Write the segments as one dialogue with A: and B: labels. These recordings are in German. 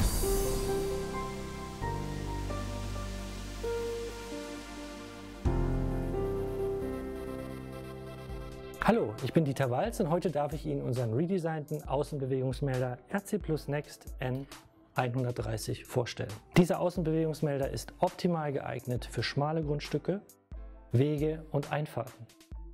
A: Hallo, ich bin Dieter Walz und heute darf ich Ihnen unseren redesignten Außenbewegungsmelder RC Plus Next N130 vorstellen. Dieser Außenbewegungsmelder ist optimal geeignet für schmale Grundstücke, Wege und Einfahrten.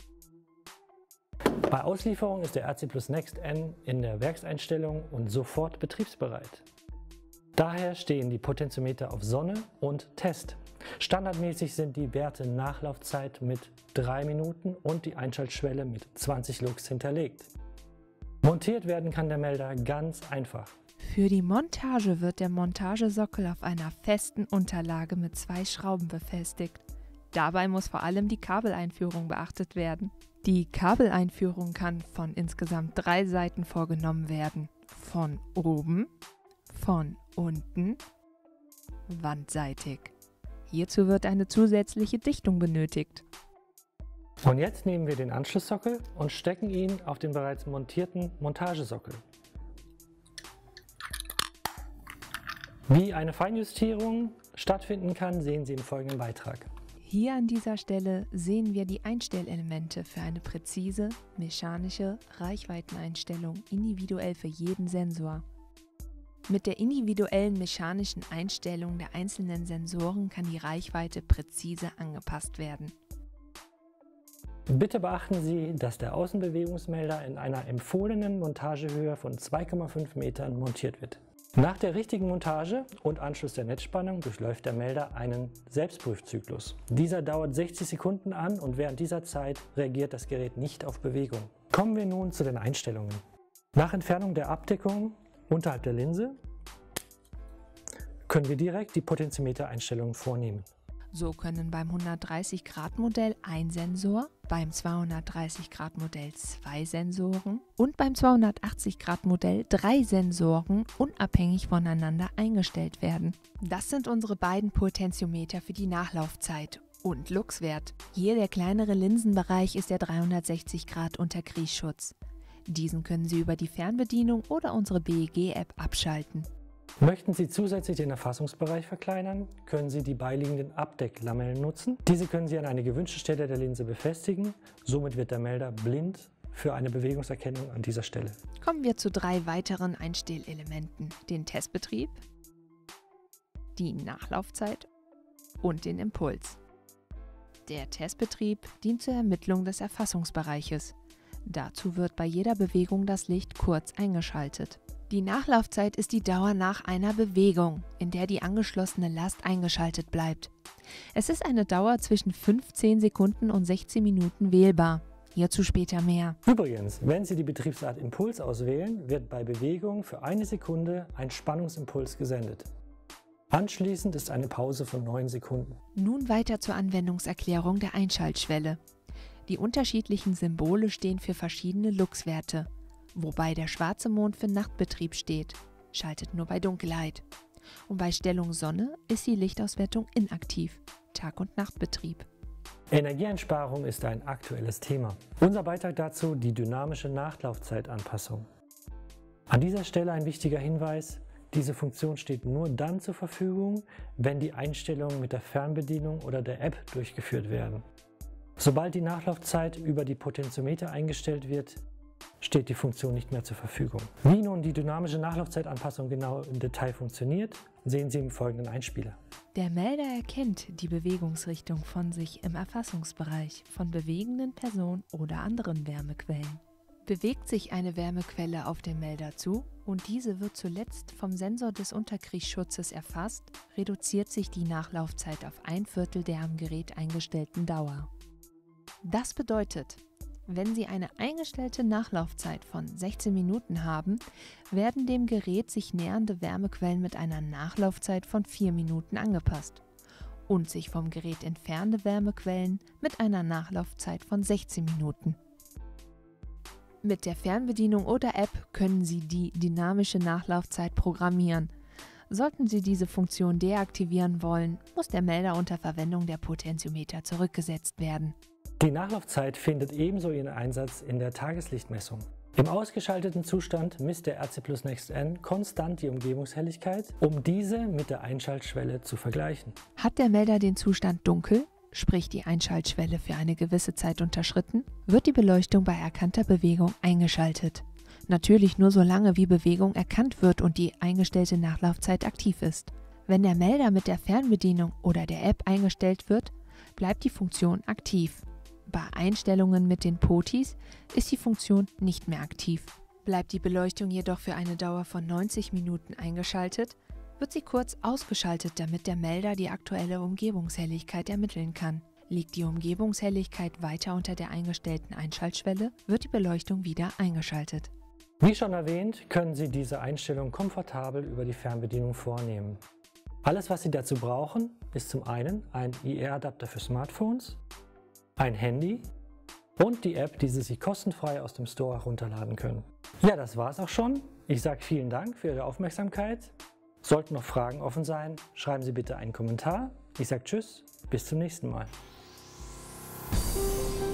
A: Bei Auslieferung ist der RC Plus Next N in der Werkseinstellung und sofort betriebsbereit. Daher stehen die Potentiometer auf Sonne und Test. Standardmäßig sind die Werte Nachlaufzeit mit 3 Minuten und die Einschaltschwelle mit 20 Lux hinterlegt. Montiert werden kann der Melder ganz einfach.
B: Für die Montage wird der Montagesockel auf einer festen Unterlage mit 2 Schrauben befestigt. Dabei muss vor allem die Kabeleinführung beachtet werden. Die Kabeleinführung kann von insgesamt 3 Seiten vorgenommen werden. Von oben, von unten, wandseitig. Hierzu wird eine zusätzliche Dichtung benötigt.
A: Und jetzt nehmen wir den Anschlusssockel und stecken ihn auf den bereits montierten Montagesockel. Wie eine Feinjustierung stattfinden kann, sehen Sie im folgenden Beitrag.
B: Hier an dieser Stelle sehen wir die Einstellelemente für eine präzise, mechanische Reichweiteneinstellung individuell für jeden Sensor. Mit der individuellen mechanischen Einstellung der einzelnen Sensoren kann die Reichweite präzise angepasst werden.
A: Bitte beachten Sie, dass der Außenbewegungsmelder in einer empfohlenen Montagehöhe von 2,5 Metern montiert wird. Nach der richtigen Montage und Anschluss der Netzspannung durchläuft der Melder einen Selbstprüfzyklus. Dieser dauert 60 Sekunden an und während dieser Zeit reagiert das Gerät nicht auf Bewegung. Kommen wir nun zu den Einstellungen. Nach Entfernung der Abdeckung unterhalb der Linse können wir direkt die Potentiometer-Einstellungen vornehmen.
B: So können beim 130°-Modell ein Sensor, beim 230°-Modell 2 Sensoren und beim 280°-Modell 3 Sensoren unabhängig voneinander eingestellt werden. Das sind unsere beiden Potentiometer für die Nachlaufzeit und Luxwert. Hier der kleinere Linsenbereich ist der 360° Unterkriechschutz. Diesen können Sie über die Fernbedienung oder unsere BEG-App abschalten.
A: Möchten Sie zusätzlich den Erfassungsbereich verkleinern, können Sie die beiliegenden Abdecklamellen nutzen. Diese können Sie an eine gewünschte Stelle der Linse befestigen. Somit wird der Melder blind für eine Bewegungserkennung an dieser Stelle.
B: Kommen wir zu 3 weiteren Einstellelementen: den Testbetrieb, die Nachlaufzeit und den Impuls. Der Testbetrieb dient zur Ermittlung des Erfassungsbereiches. Dazu wird bei jeder Bewegung das Licht kurz eingeschaltet. Die Nachlaufzeit ist die Dauer nach einer Bewegung, in der die angeschlossene Last eingeschaltet bleibt. Es ist eine Dauer zwischen 15 Sekunden und 16 Minuten wählbar. Hierzu später mehr.
A: Übrigens, wenn Sie die Betriebsart Impuls auswählen, wird bei Bewegung für 1 Sekunde ein Spannungsimpuls gesendet. Anschließend ist eine Pause von 9 Sekunden.
B: Nun weiter zur Anwendungserklärung der Einschaltschwelle. Die unterschiedlichen Symbole stehen für verschiedene Luxwerte, wobei der schwarze Mond für Nachtbetrieb steht, schaltet nur bei Dunkelheit. Und bei Stellung Sonne ist die Lichtauswertung inaktiv, Tag- und Nachtbetrieb.
A: Energieeinsparung ist ein aktuelles Thema. Unser Beitrag dazu die dynamische Nachlaufzeitanpassung. An dieser Stelle ein wichtiger Hinweis: Diese Funktion steht nur dann zur Verfügung, wenn die Einstellungen mit der Fernbedienung oder der App durchgeführt werden. Sobald die Nachlaufzeit über die Potentiometer eingestellt wird, steht die Funktion nicht mehr zur Verfügung. Wie nun die dynamische Nachlaufzeitanpassung genau im Detail funktioniert, sehen Sie im folgenden Einspieler.
B: Der Melder erkennt die Bewegungsrichtung von sich im Erfassungsbereich von bewegenden Personen oder anderen Wärmequellen. Bewegt sich eine Wärmequelle auf den Melder zu und diese wird zuletzt vom Sensor des Unterkriechschutzes erfasst, reduziert sich die Nachlaufzeit auf 1/4 der am Gerät eingestellten Dauer. Das bedeutet, wenn Sie eine eingestellte Nachlaufzeit von 16 Minuten haben, werden dem Gerät sich nähernde Wärmequellen mit einer Nachlaufzeit von 4 Minuten angepasst und sich vom Gerät entfernende Wärmequellen mit einer Nachlaufzeit von 16 Minuten. Mit der Fernbedienung oder App können Sie die dynamische Nachlaufzeit programmieren. Sollten Sie diese Funktion deaktivieren wollen, muss der Melder unter Verwendung der Potentiometer zurückgesetzt werden.
A: Die Nachlaufzeit findet ebenso ihren Einsatz in der Tageslichtmessung. Im ausgeschalteten Zustand misst der RC Plus Next N konstant die Umgebungshelligkeit, um diese mit der Einschaltschwelle zu vergleichen.
B: Hat der Melder den Zustand dunkel, sprich die Einschaltschwelle für eine gewisse Zeit unterschritten, wird die Beleuchtung bei erkannter Bewegung eingeschaltet. Natürlich nur so lange, wie Bewegung erkannt wird und die eingestellte Nachlaufzeit aktiv ist. Wenn der Melder mit der Fernbedienung oder der App eingestellt wird, bleibt die Funktion aktiv. Bei Einstellungen mit den POTIs ist die Funktion nicht mehr aktiv. Bleibt die Beleuchtung jedoch für eine Dauer von 90 Minuten eingeschaltet, wird sie kurz ausgeschaltet, damit der Melder die aktuelle Umgebungshelligkeit ermitteln kann. Liegt die Umgebungshelligkeit weiter unter der eingestellten Einschaltschwelle, wird die Beleuchtung wieder eingeschaltet.
A: Wie schon erwähnt, können Sie diese Einstellung komfortabel über die Fernbedienung vornehmen. Alles, was Sie dazu brauchen, ist zum einen ein IR-Adapter für Smartphones, ein Handy und die App, die Sie sich kostenfrei aus dem Store herunterladen können. Ja, das war's auch schon. Ich sage vielen Dank für Ihre Aufmerksamkeit. Sollten noch Fragen offen sein, schreiben Sie bitte einen Kommentar. Ich sage Tschüss, bis zum nächsten Mal.